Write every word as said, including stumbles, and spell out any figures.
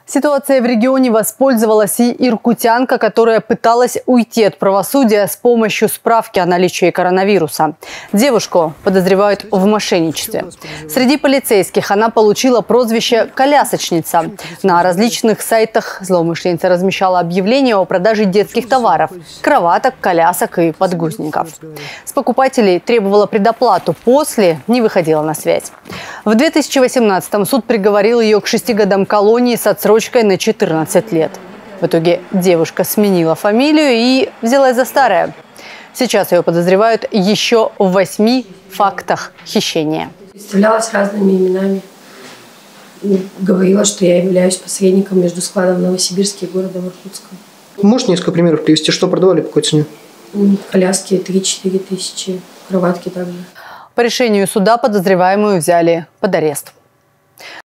Ситуацией в регионе воспользовалась и иркутянка, которая пыталась уйти от правосудия с помощью справки о наличии коронавируса. Девушку подозревают в мошенничестве. Среди полицейских она получила прозвище «колясочница». На различных сайтах злоумышленница размещала объявления о продаже детских товаров – кроваток, колясок и подгузников. С покупателей требовала предоплату, после не выходила на связь. В две тысячи восемнадцатом суд приговорил ее к шести годам колонии с отсрочкой на четырнадцать лет. В итоге девушка сменила фамилию и взялась за старое. Сейчас ее подозревают еще в восьми фактах хищения. Представлялась разными именами. Говорила, что я являюсь посредником между складом в Новосибирске и городом Иркутском. Можешь несколько примеров привести, что продавали, по какой цене? Коляски три-четыре тысячи, кроватки также. По решению суда подозреваемую взяли под арест.